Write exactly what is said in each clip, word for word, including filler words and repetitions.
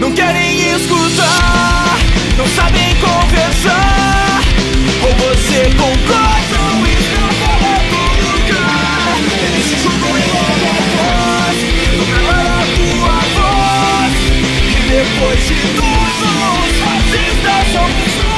não querem escutar, não sabem conversar. Ou você concorda ou está fora do lugar. Eles se julgam em logo voz, não calar a tua voz. E depois de tudo, os racistas são pessoas.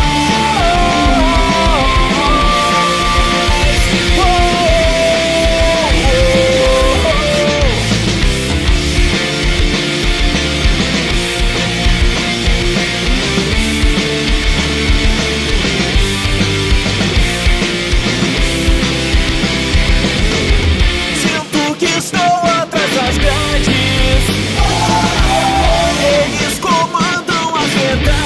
Eles comandam as verdades.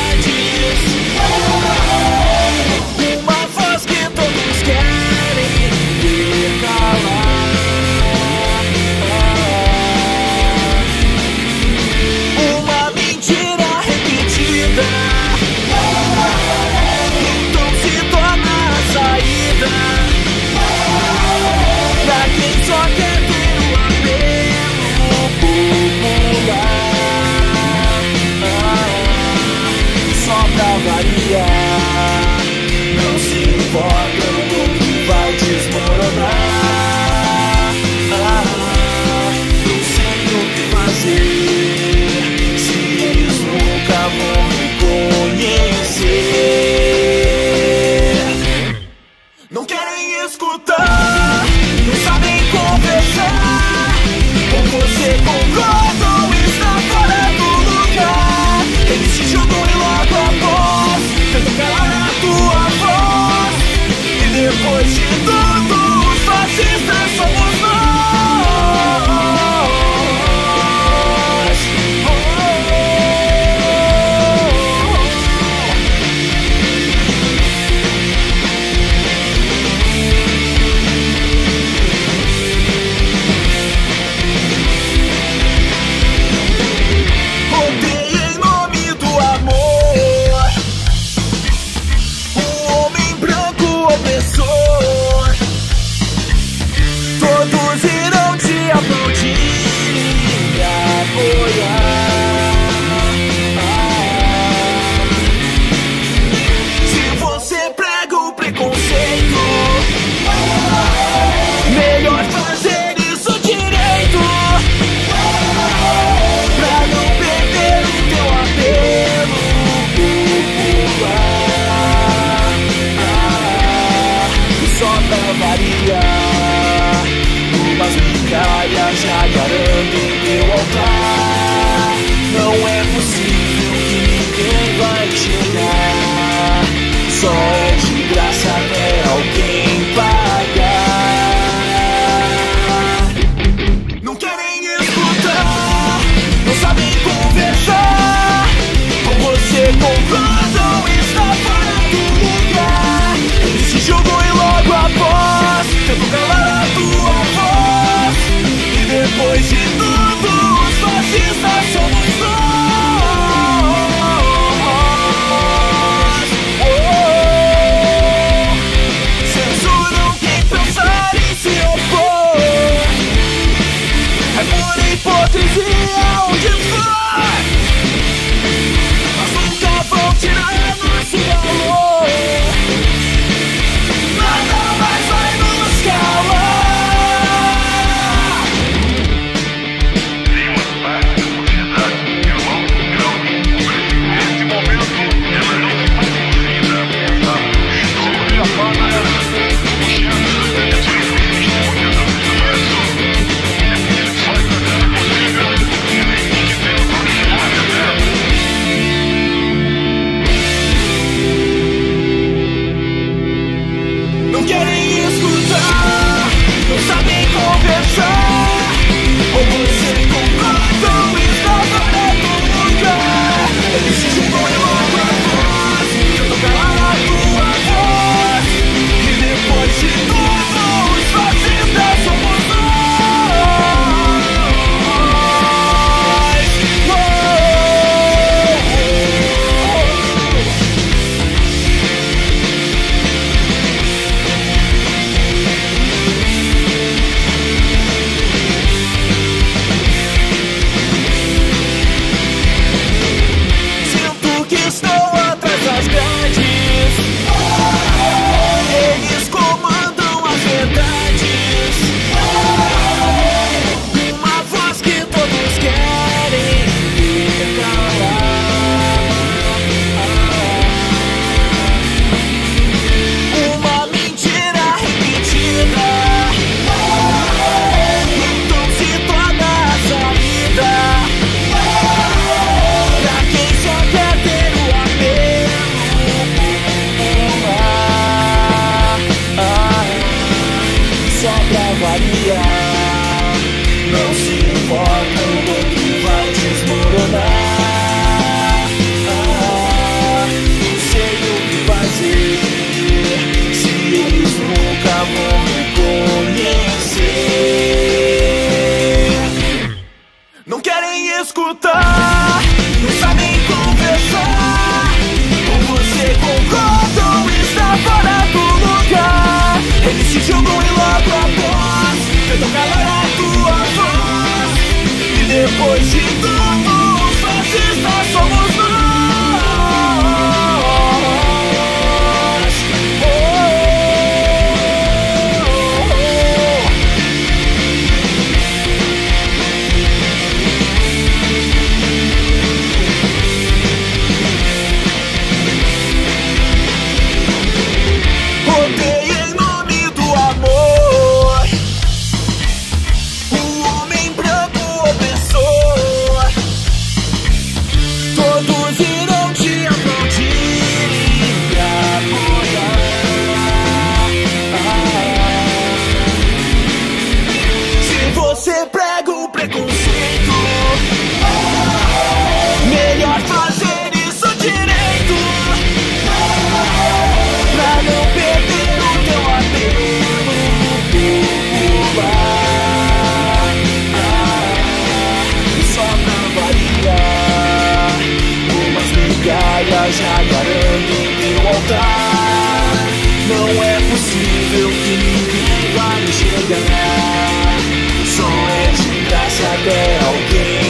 já garantem teu altar. Não é possível que ninguém vai chegar. Só é de graça até alguém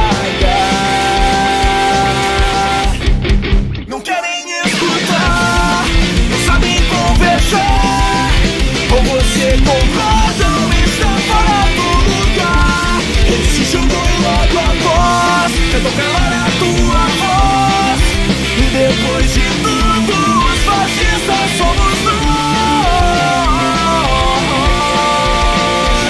pagar. Não querem escutar, não sabem conversar. Ou você concorda ou está fora do lugar. Eles te julgam e logo após tentam calar a tua voz. E depois de tudo os fascistas somos nós.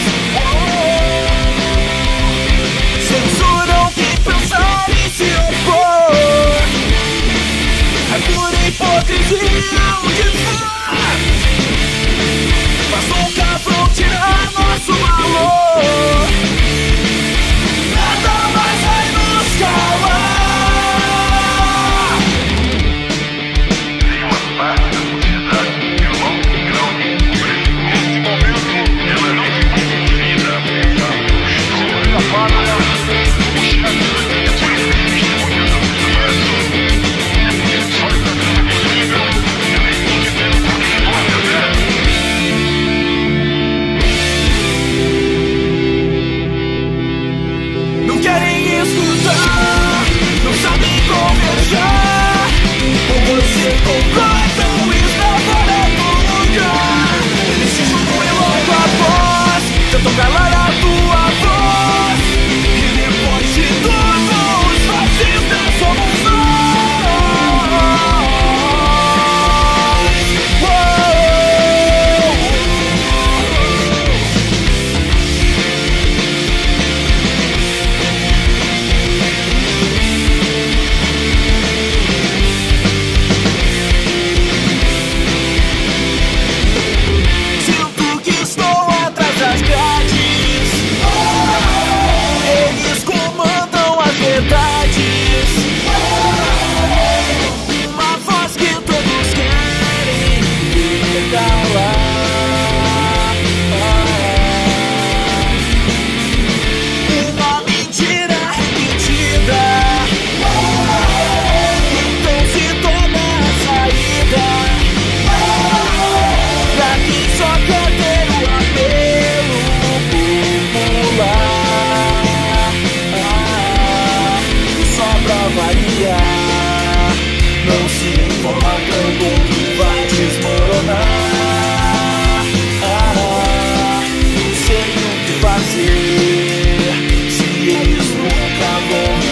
Censuram quem pensar em se opor. É pura hipocrisia onde for. Mas nunca vão tirar nosso valor. Nada mais vai nos calar. Nenhuma parte da sociedade pelo longo grau de pobreza. Neste momento, ela não se convida a pensar no choro da pátria. O chefe é por isso que existe muita transformação. É porque só está sendo possível ela existe pelo poder do poder. Não querem escutar, não sabem conversar. Ou você concorda ou está fora do lugar. Eles te julgam e logo após tentam calar a tua voz. E depois de tudo os fascistas somos nós. Uou! Sinto que estou atrás das grades. Eles comandam as verdades. Uma voz que todos querem ver calar. Uma mentira repetida. Então se toma a saída. Pra quem só quer ter o apelo popular. Só pra variar, não se importam com o que vai desmoronar. Não sei o que fazer se eles nunca vão me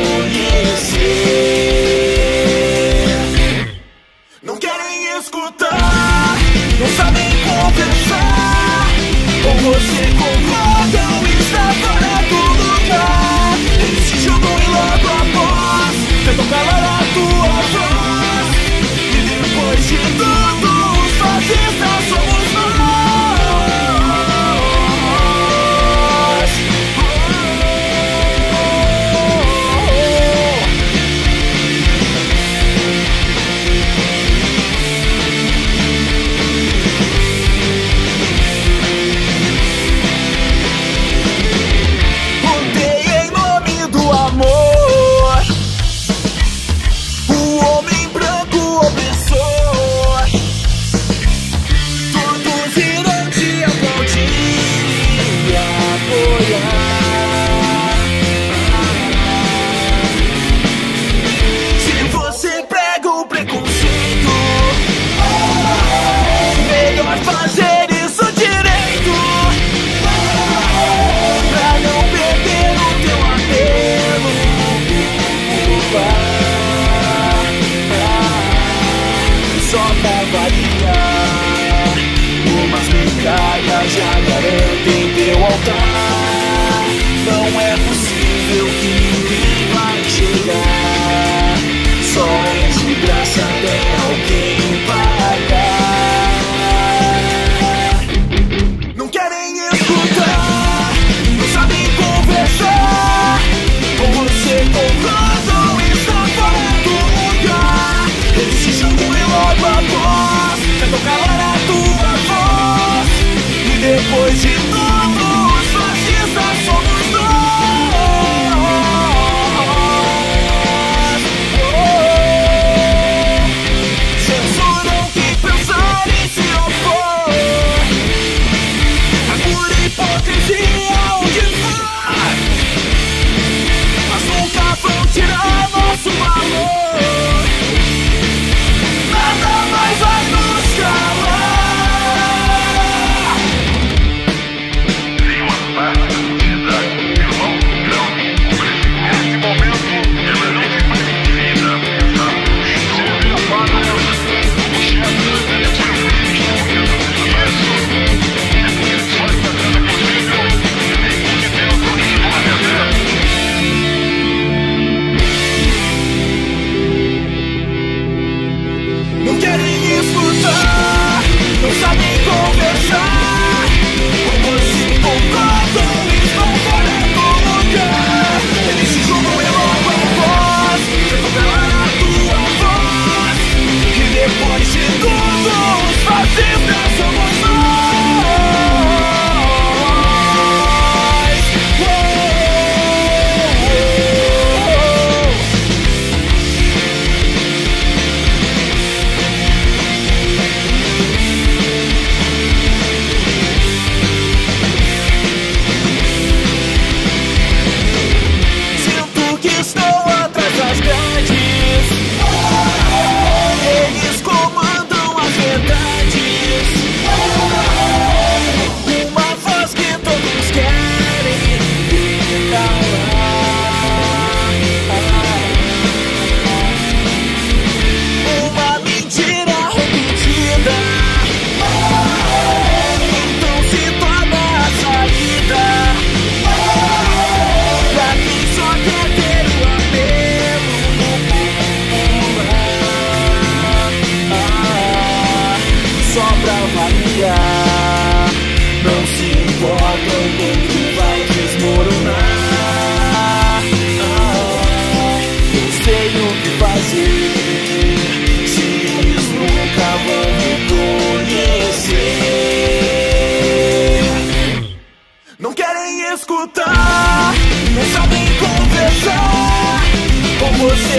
conhecer. Não querem escutar, não sabem conversar. Ou você concorda ou está fora do lugar. Eles te julgam e logo após tentam calar a tua voz. E depois de tudo os fascistas somos nós. Lutei em nome do amor. O homem branco opressor. Todos irão te aplaudir e apoiar. Se você prega o preconceito, melhor fazer isso direito. Pra não perder o teu apelo popular. Só pra variar, umas migalhas já garantem teu altar. Não é possível que ninguém vai chegar. Só é de graça até alguém pagar. Não querem escutar, não sabem conversar. Ou você concorda ou está fora do lugar. Eles te julgam e logo após tentam calar a tua voz. E depois de tudo os fascistas somos nós. Oh.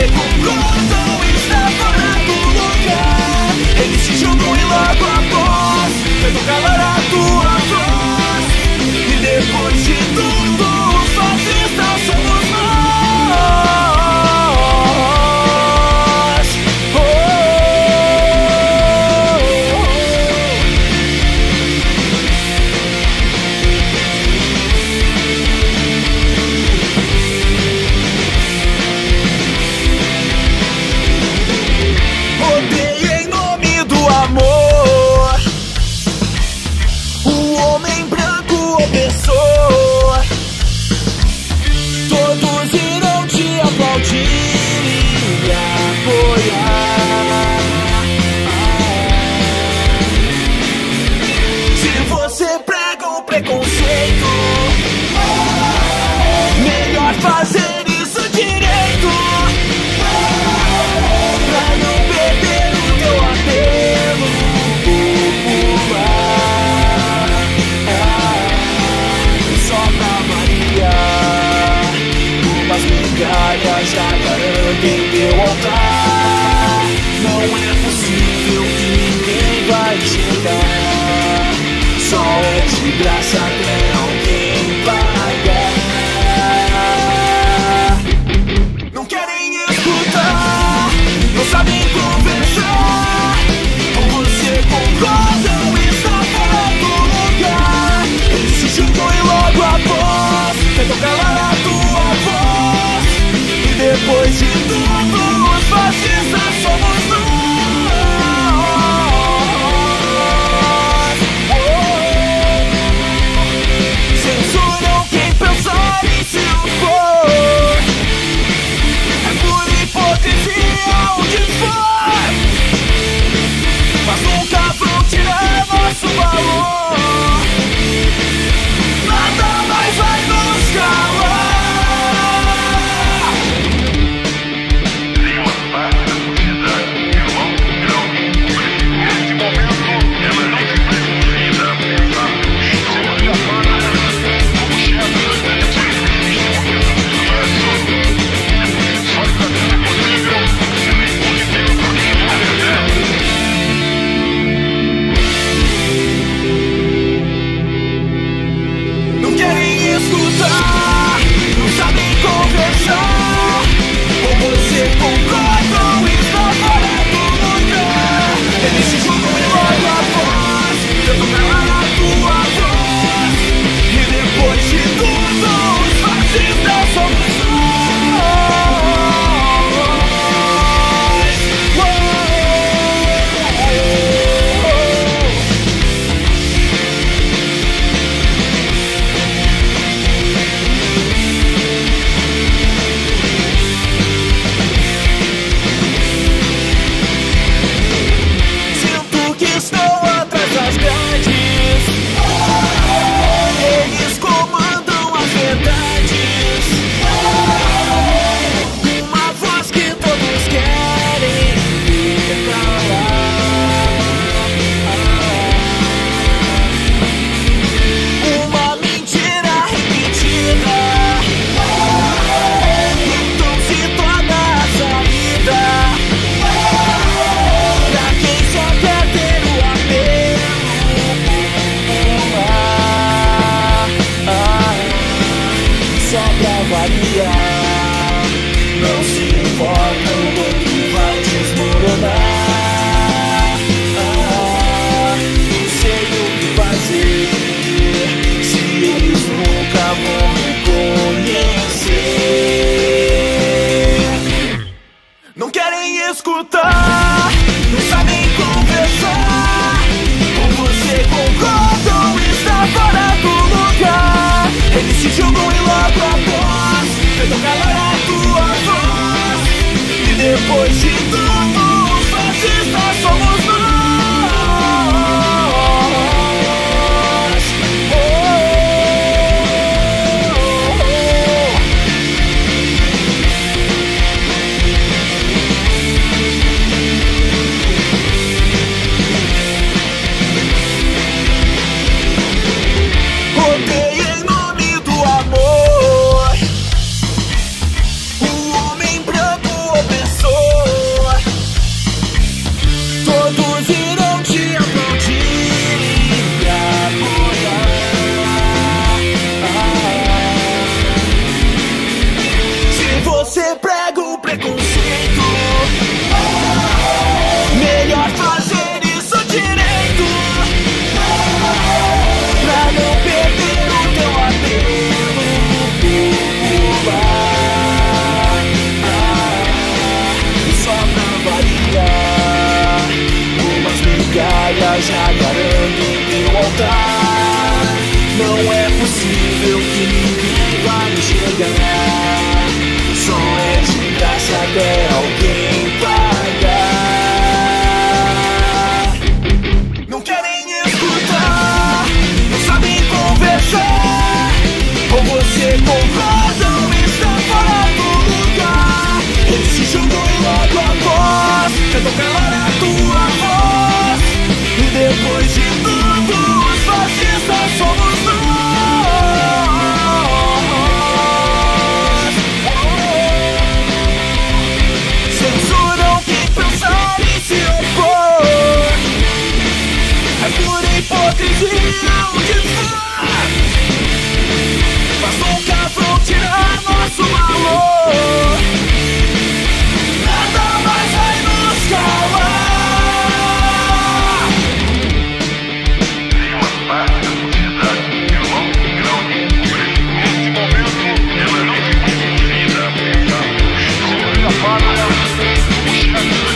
concordam está fora do lugar. Eles te julgam e logo após tentam calar a tua voz. E depois de tudo os fascistas somos nós. Oh, odeio em nome do amor o homem branco opressor. Todos irão te aplaudir e apoiar. Se você prega o preconceito, melhor fazer isso direito, pra não perder o teu apelo popular. Só pra variar, umas migalhas já garantem teu altar. Não é possível que ninguém vai chegar, só é de graça até alguém pagar. Não querem escutar, não sabem conversar, com você concordam está fora do lugar. Eles te julgam e logo após tentam calar a tua voz. E depois de tudo os fascistas somos nós. Oh, censuram quem pensar em se opor. É por hipocrisia onde for, mas nunca vão tirar nosso valor. Nada mais vai nos calar. Nenhuma parte da sociedade, irmão, grão, nesse momento, ela não se precisa pensar no história humana como chefe da só está sendo possível se nem porque tem o caminho da verdade. Não querem escutar, não sabem conversar, com você concordam está fora do lugar. Eles te julgam e logo após tentam calar a tua voz. E depois de tudo os fascistas somos nós. Oh, sinto que estão atrás das grades, eles comandam as verdades. Uma voz que todos querem ver calar. Uma mentira repetida, então se torna a saída pra quem só quer ter o apelo popular. Só pra variar, não se importam com o que vai desmoronar. Não sei o que fazer se eles nunca vão reconhecer. Não querem escutar, não sabem conversar, com você concordam está fora do lugar. Eles te julgam e logo após tentam calar a tua voz. E depois de tudo os fascistas somos nós. Oh, oh, oh. Odeio em nome do amor o homem branco opressor. jaguarando teu altar. Não é possível que ninguém vai enxergar. Só é de graça até alguém pagar. Não querem escutar, não sabem conversar. Ou você concorda ou está fora do lugar. Eles se jogam e logo após tentam calar a tua voz. E depois de tudo, os fascistas somos nós. Censuram quem pensar em se opor. É pura hipocrisia o que faz. Mas nunca vão tirar nosso valor. Nada mais vai nos calar. Uma parte da sociedade que logo grande, nesse momento, ela não se convida a pensar sobre a pátria, o chefe da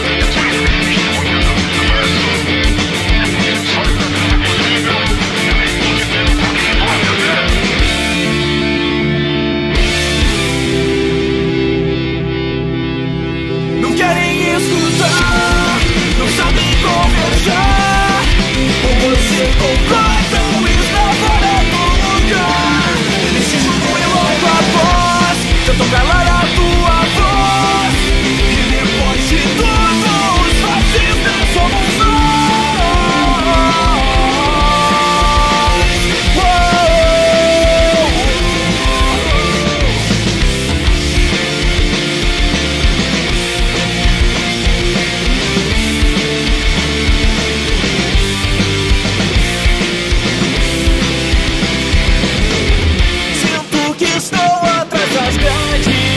Não querem escutar, não sabem conversar. Ou você concorda ou está fora do lugar. Eles se jogam e logo após tentam calar a tua voz. E depois de tudo, os fascistas somos nós. Sinto que estou atrás das grades.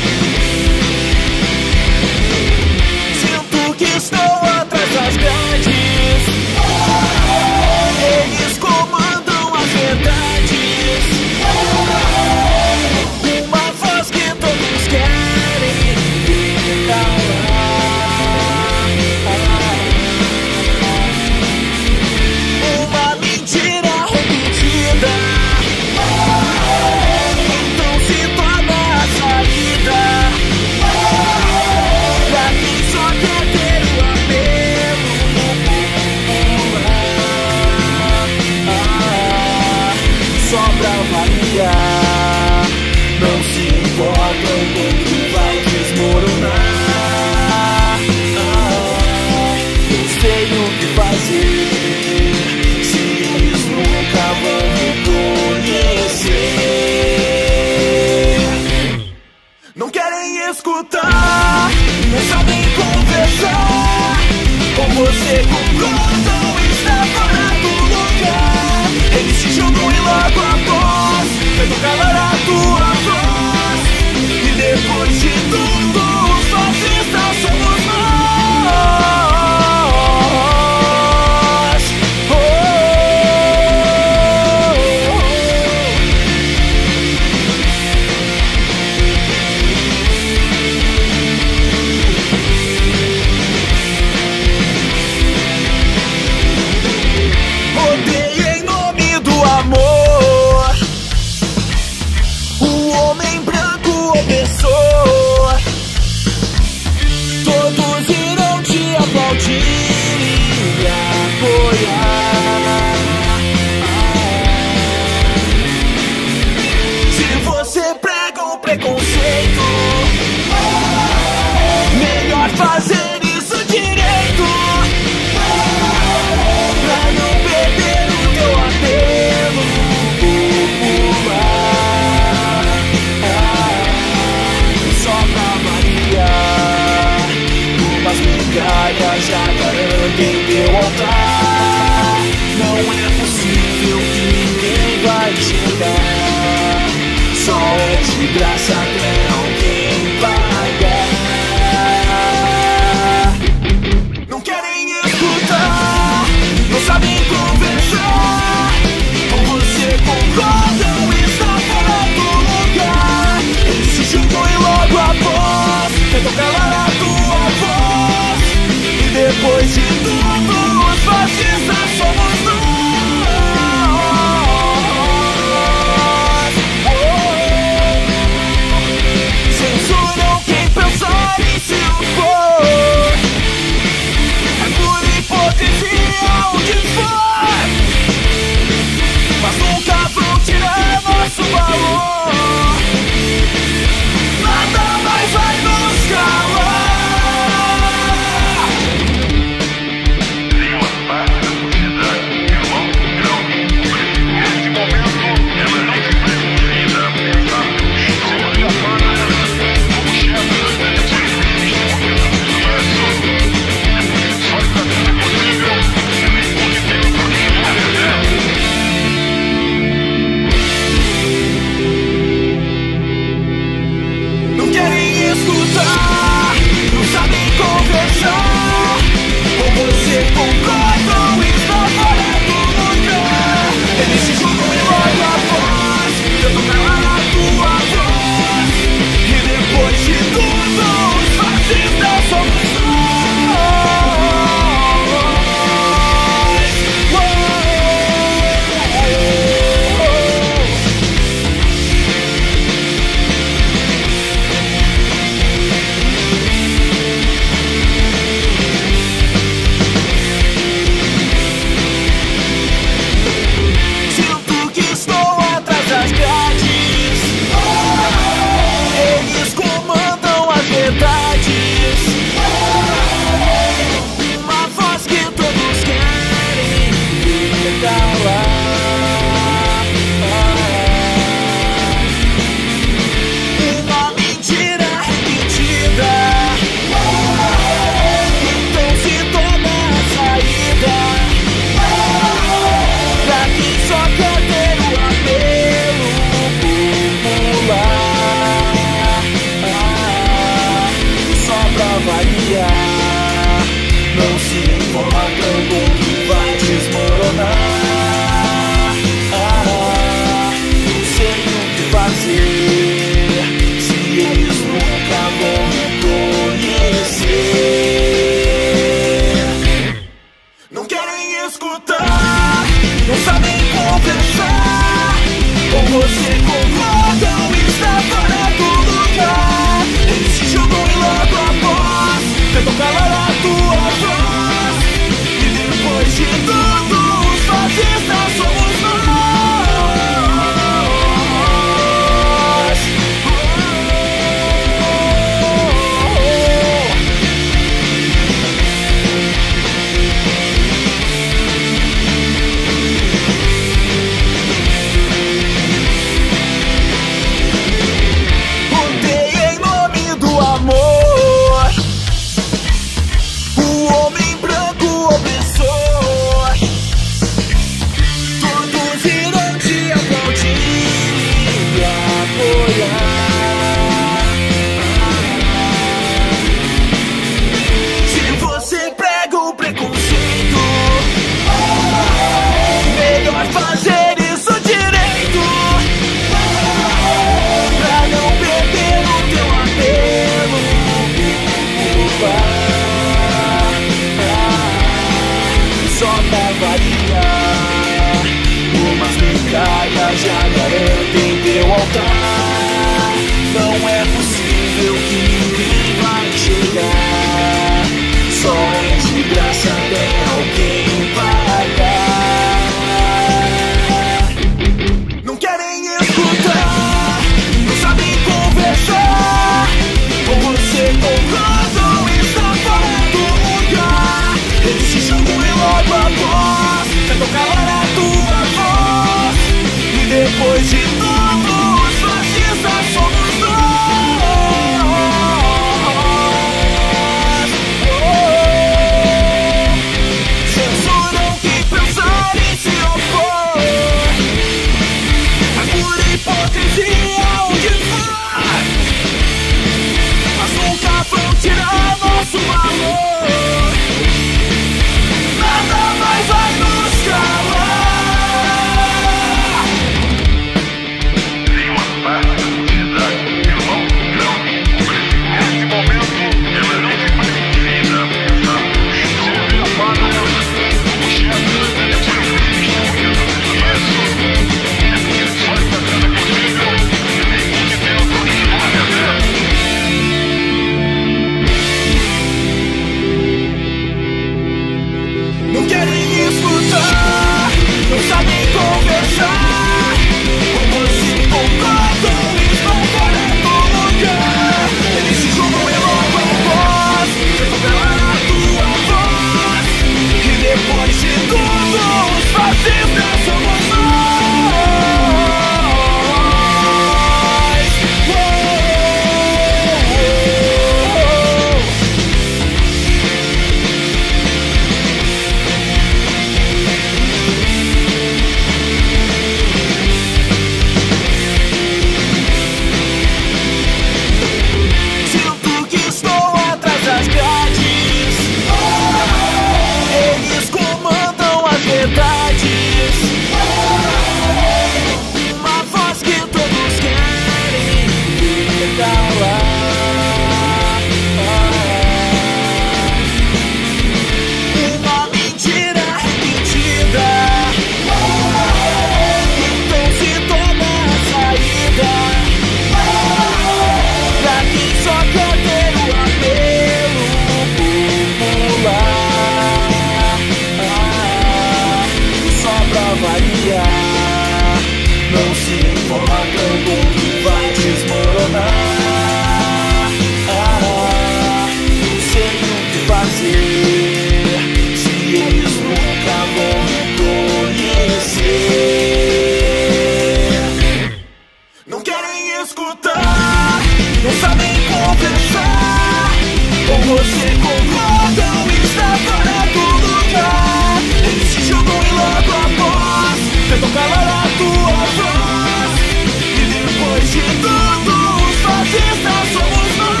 concordam está fora do lugar. Eles te julgam e logo após tentam calar a tua voz. E depois de tudo, os fascistas somos nós.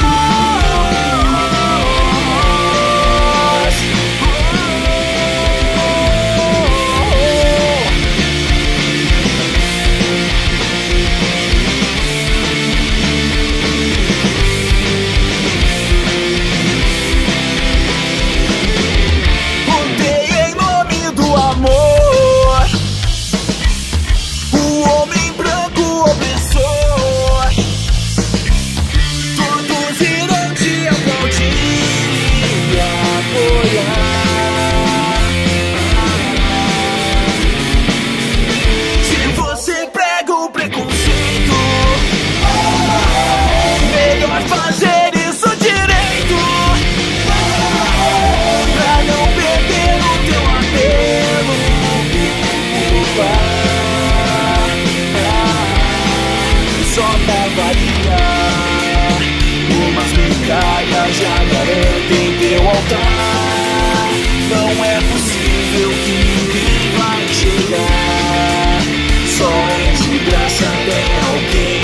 Já garantem teu altar. Não é possível que ninguém vai chegar. Só é de graça até alguém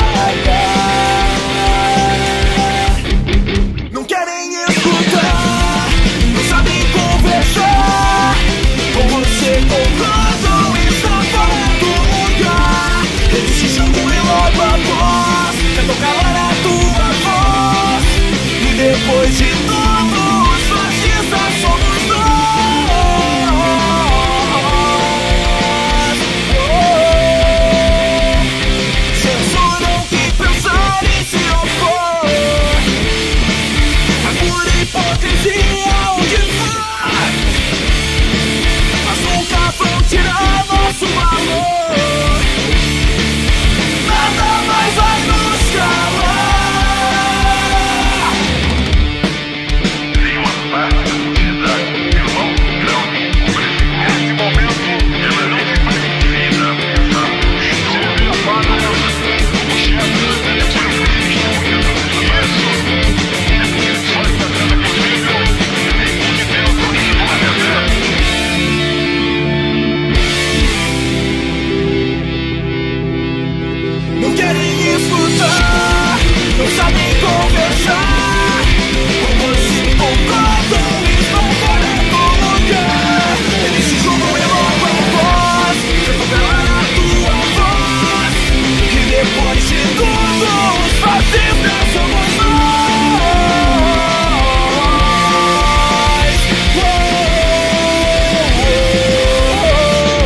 pagar. Não querem escutar, não sabem conversar. Com você concordam e está fora do lugar. Eles te julgam e logo após tentam calar a tua voz. Depois de tudo, os fascistas somos nós. Oh, censuram que pensar em se opor. A pura hipocrisia onde vai, mas nunca vão tirar nosso valor. Nada mais vai nos calar. Não querem escutar, não sabem conversar. Com você concordam e estão fora do lugar. Eles te julgam e logo após tentam calar a tua voz. E depois de tudo, os fascistas somos nós. Oh, oh, oh.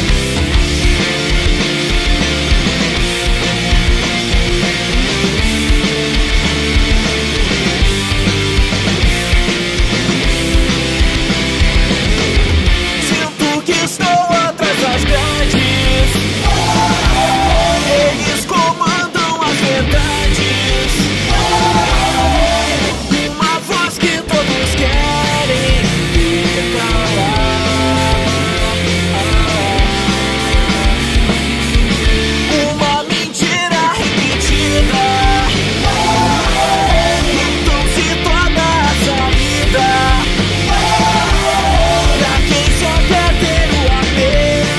Eles comandam as verdades. Uma voz que todos querem ver calar. Uma mentira repetida. Então se torna a saída pra quem só quer ter o apelo.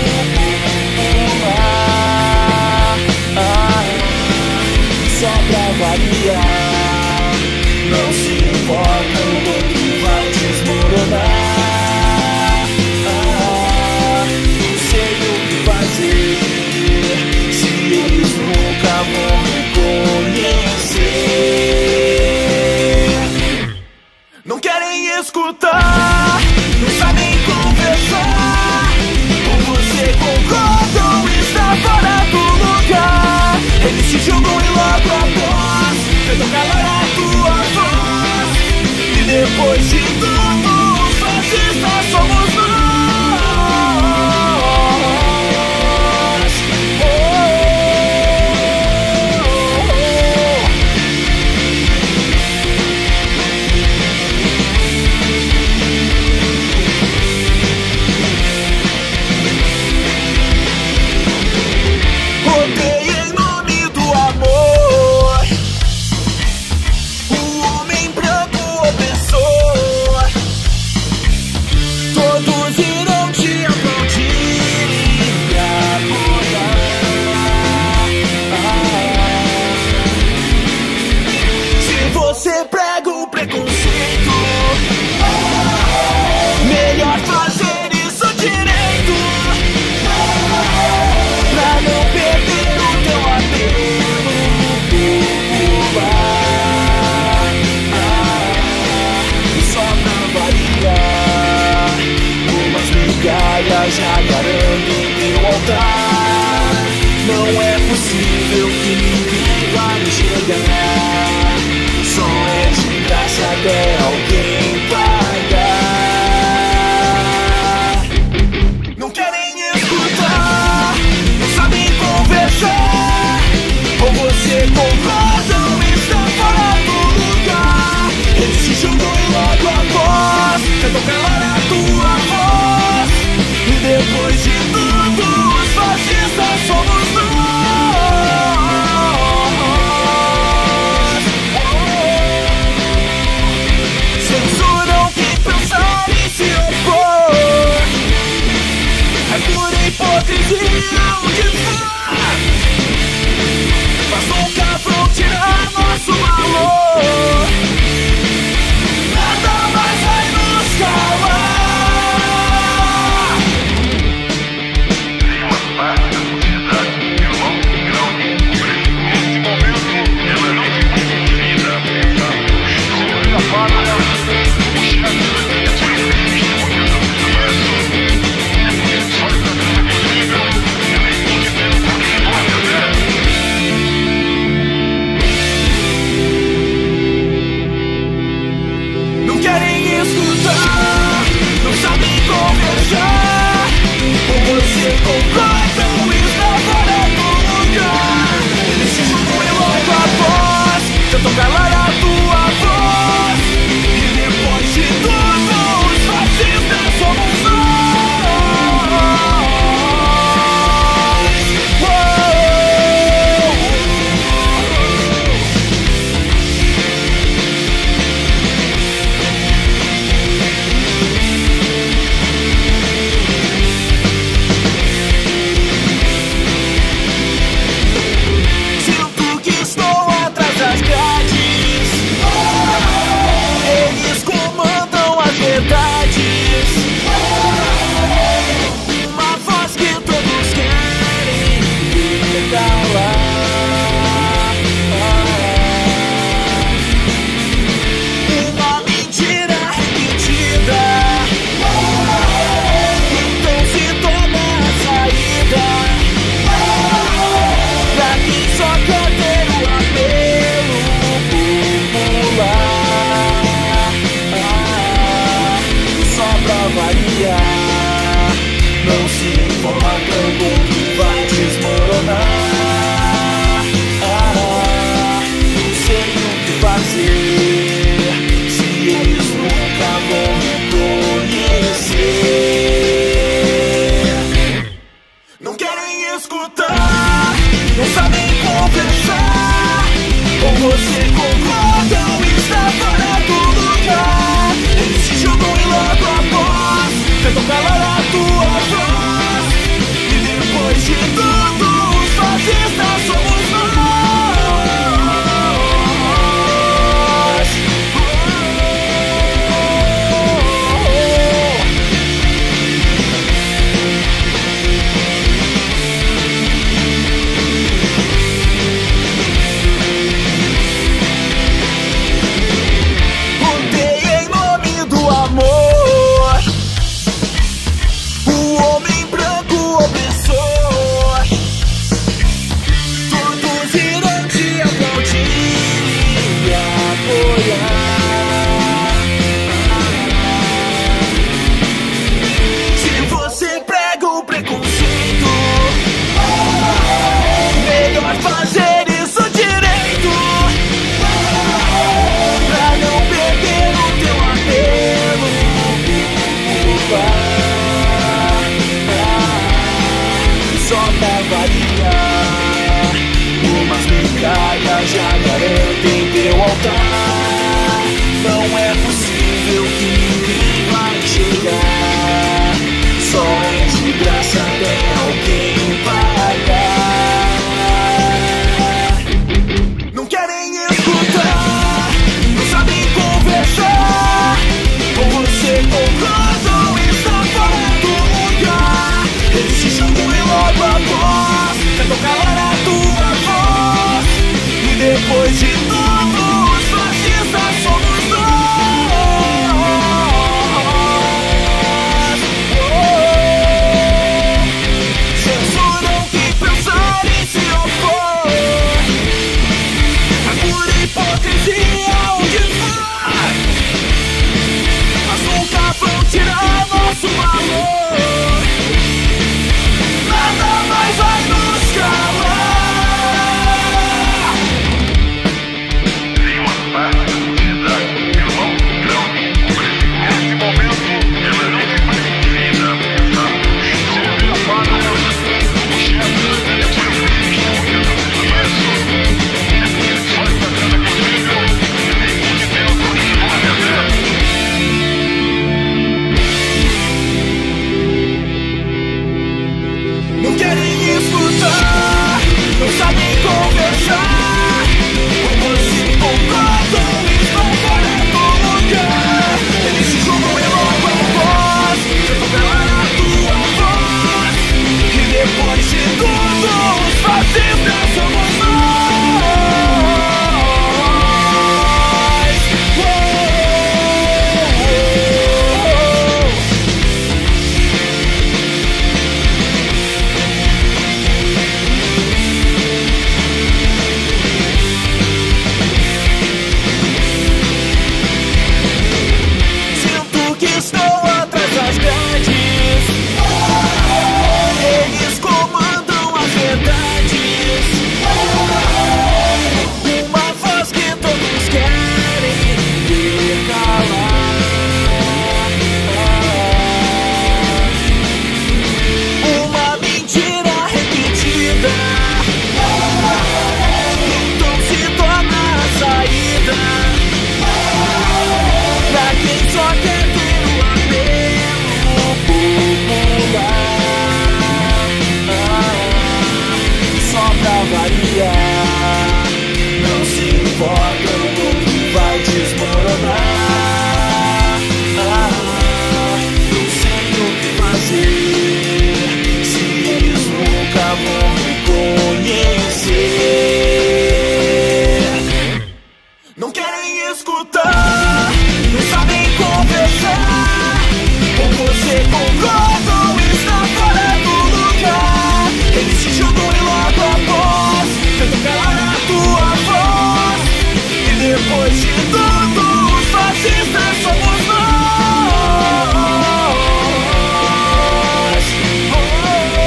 Só pra variar, não se importam do que vai desmoronar. Ah, não sei o que fazer se eles nunca vão reconhecer. Não querem escutar, não sabem conversar. Com você concordam e está fora do lugar. Eles te julgam e logo após tentam calar a tua voz. E depois de tudo, os fascistas somos nós. Oh, oh, oh. Odeia em nome do amor. O homem branco opressor. Nada mais vai nos calar. Nenhuma parte da sociedade, irmão, grão, nesse momento, ela não se precisa pensar no choro. Se prepara, o chefe é terrorista, isso é porque ele faz a grana possível e de Deus não se pode. Não querem escutar, não sabem conversar. Com você concordam, estão fora do lugar. Eles se julgam e logo após tentam calar a tua voz. E depois de tudo, os fascistas somos nós. Oh, oh, oh, oh. Sinto que estou atrás das grades. Eles comandam as verdades. Uma voz que todos querem ver calar. Uma mentira repetida. Então se torna a saída. Pra quem só quer ter o apelo popular. Só pra variar, não se importam com o que vai desmoronar. Não sei o que fazer, se eles nunca vão me conhecer. Não querem escutar, não sabem conversar. Com você concordam, está fora do lugar. Eles se julgam e logo após tentam calar a tua voz. E depois de tudo, os fascistas somos nós. Oh, oh,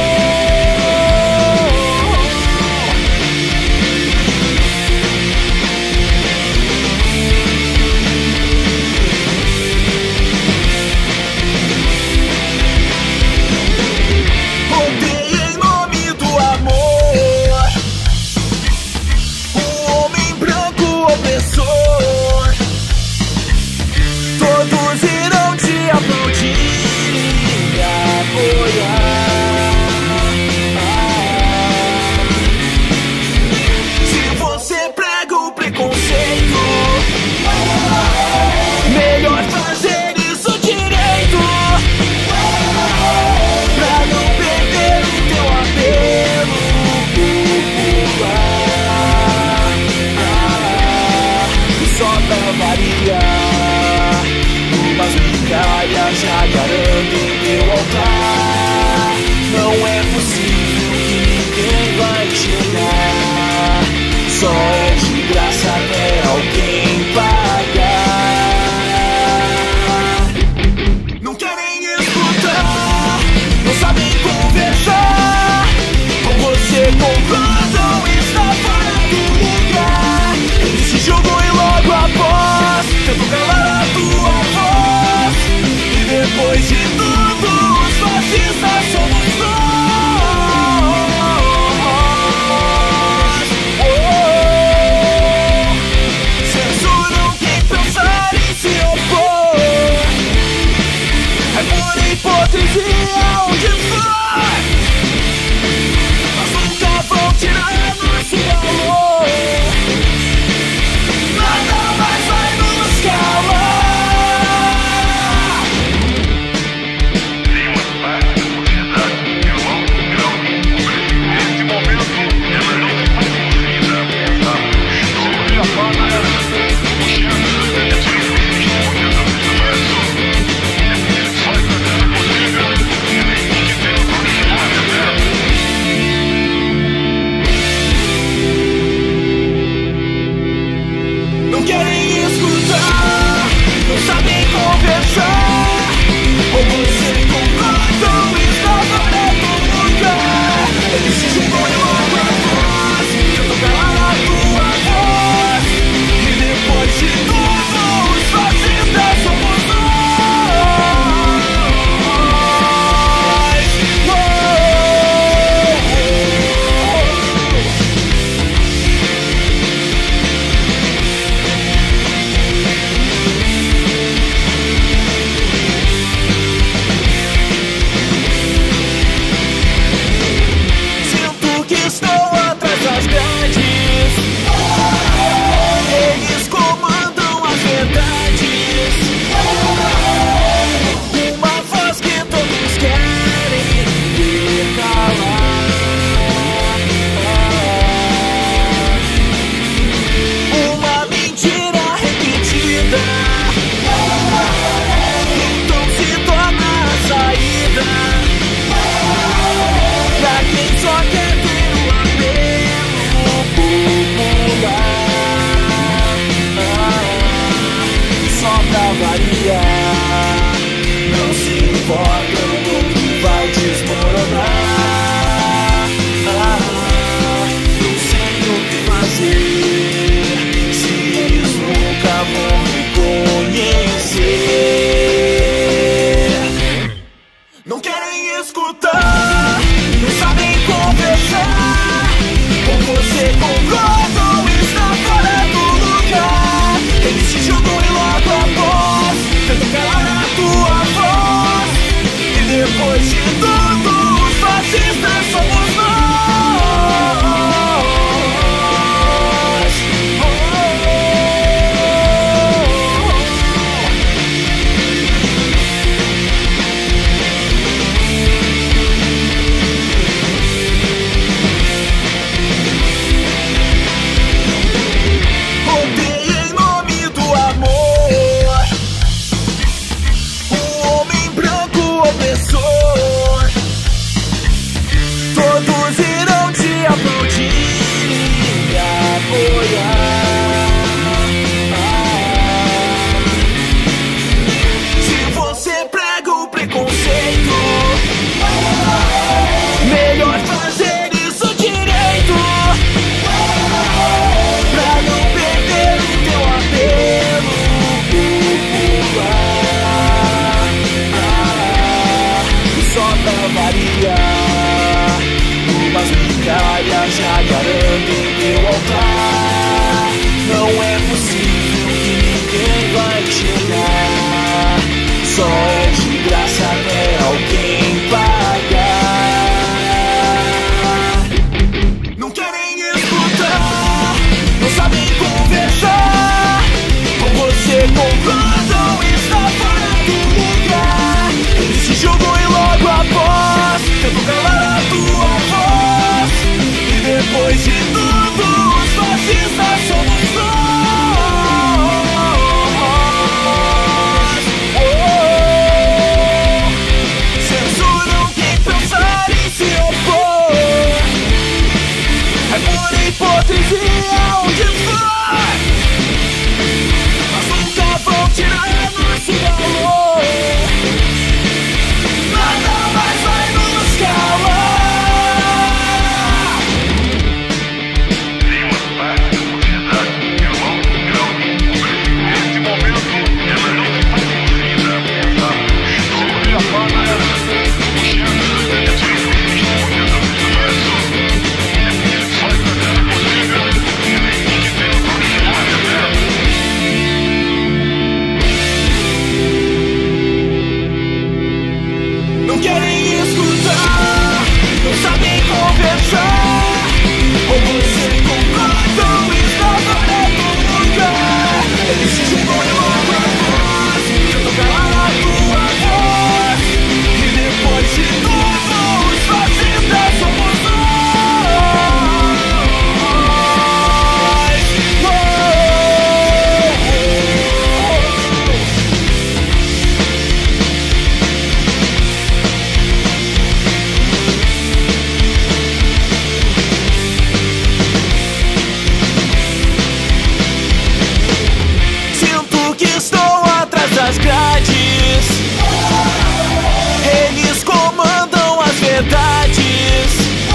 Odeia em nome do amor o homem branco opressor. Todos irão te aplaudir e apoiar. Se você prega o preconceito, melhor fazer isso direito. Pra não perder o teu apelo popular. Só pra variar, umas migalhas já garantem teu altar. Não é possível que ninguém vai chegar. Só é de graça até alguém pagar. Não querem escutar, não sabem conversar. Com você concordam, está fora do lugar. Eles se julgam e logo após tentam calar a tua voz. E depois de tudo, os fascistas somos nós. Oh, censuram quem pensar em se opor. É pura hipocrisia onde for. Mas nunca vão tirar nosso valor. Nada mais vai nos calar. Nenhuma parte da sociedade, irmão, grão, nesse momento, ela não se precisa pensar no choro. Se prepara, o chefe é terrorista, isso é porque ele faz a grana possível e opressor. Todos irão te aplaudir e apoiar. Se você prega o preconceito, melhor fazer isso direito, pra não perder o teu apelo popular. Só pra variar, umas migalhas já garantem teu altar. Não é possível que ninguém vai chegar, só é de graça até alguém pagar. Não querem escutar, não sabem conversar, com você concordam, está fora do lugar. Eles se jogam e logo após tentam calar a tua voz. E depois de tudo, os fascistas somos nós. Censuram quem pensar em se opor. É pura hipocrisia onde for, mas nunca vão tirar nosso valor. Nada mais vai nos calar. Tem uma parte da sociedade que ao alto grau de pobreza, nesse momento, ela não se faz conhecida, tá? Sobre a fala, o chefe é presidente da sociedade. Só que não é possível, nem que tenha proximidade dela. Não querem escutar, não sabem conversar, ou você concordam e está fora do lugar. Eles se julgam e logo após tentam calar a tua voz. E depois de tudo, os fascistas somos nós. Sinto que estou atrás das grades, eles comandam as verdades.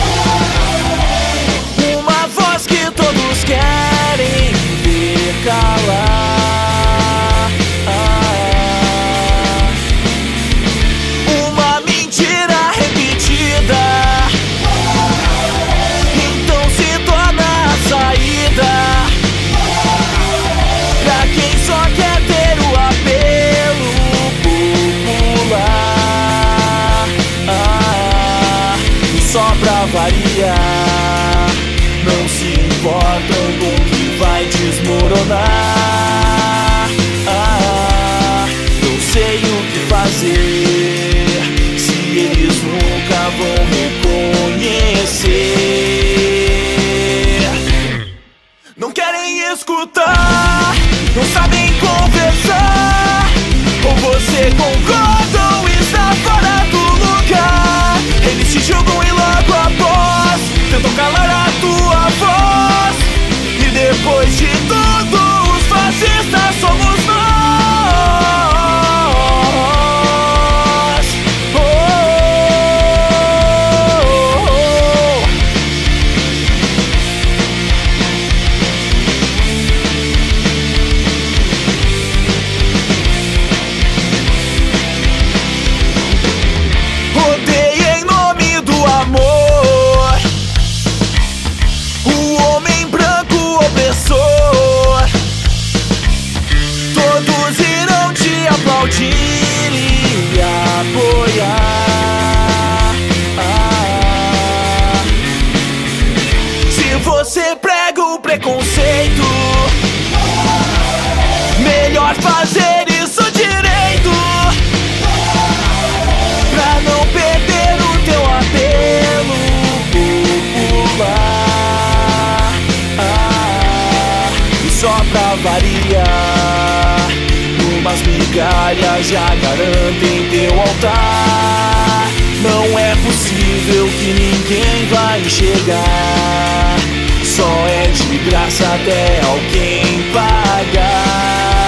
Uma voz que todos querem ver calar. Uma mentira repetida, então se torna a saída pra quem só quer ter o apelo popular. E só pra variar, não se importam com o que vai desmoronar. Não sei o que fazer se eles nunca vão reconhecer. Não querem escutar, não sabem conversar, ou você concordam e está fora do lugar. Eles te julgam e logo após tentam calar a tua voz. E depois de tudo, os fascistas somos nós. Oh, oh, oh, oh. Odeia em nome do amor, o homem branco opressor. Todos irão te aplaudir e apoiar. Se você prega o preconceito, melhor fazer isso direito, pra não perder o teu apelo popular. E só pra variar, umas migalhas já garantem teu altar. nível que ninguém vai enxergar. Só é de graça até alguém pagar.